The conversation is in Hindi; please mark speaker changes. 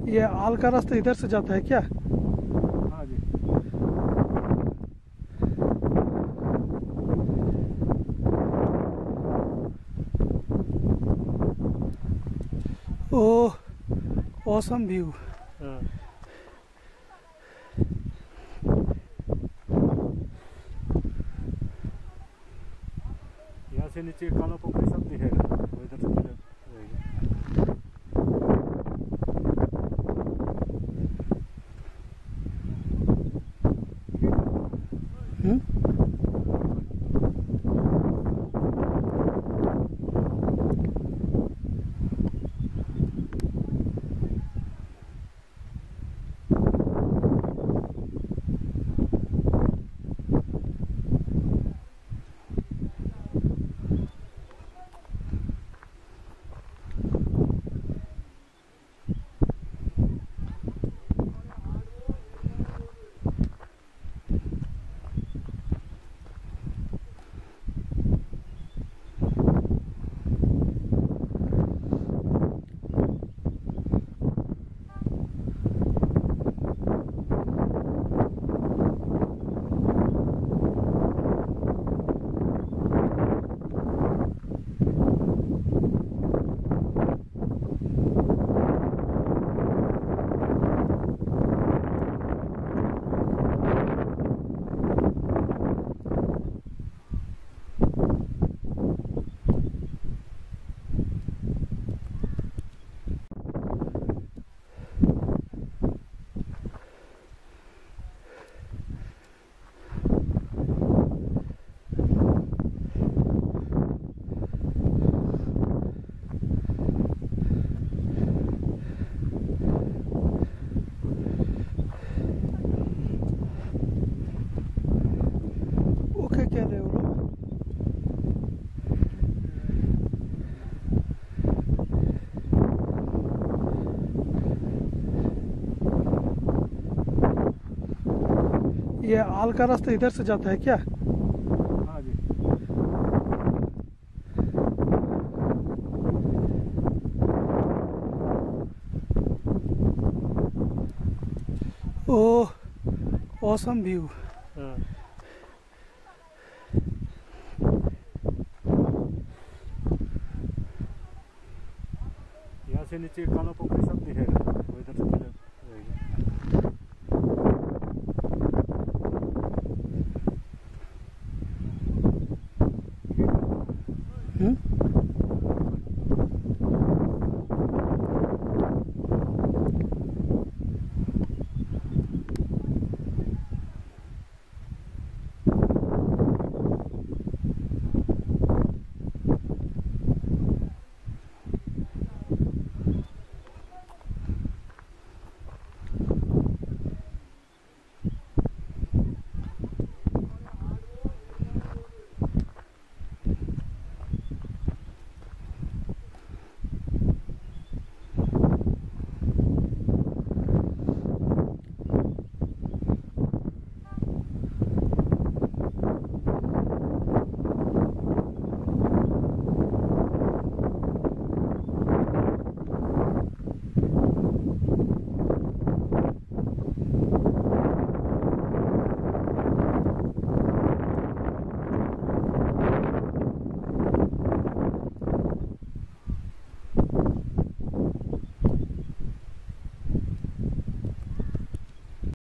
Speaker 1: ये आल का रास्ता इधर से जाता है क्या?
Speaker 2: हाँ जी।
Speaker 1: ओह, ऑसम व्यू।
Speaker 2: हाँ। यहाँ से नीचे काला पोखरी सब दिखेगा, वो इधर से रहेगा।
Speaker 1: ओके कह रहे हो लोग। ये आल का रास्ता इधर से जाता है क्या?
Speaker 2: हाँ जी।
Speaker 1: ओह, ऑसम व्यू।
Speaker 2: हाँ। यहाँ से नीचे काला पोखरी सब दिखेगा, वो इधर से रहेगा।
Speaker 1: हम्म।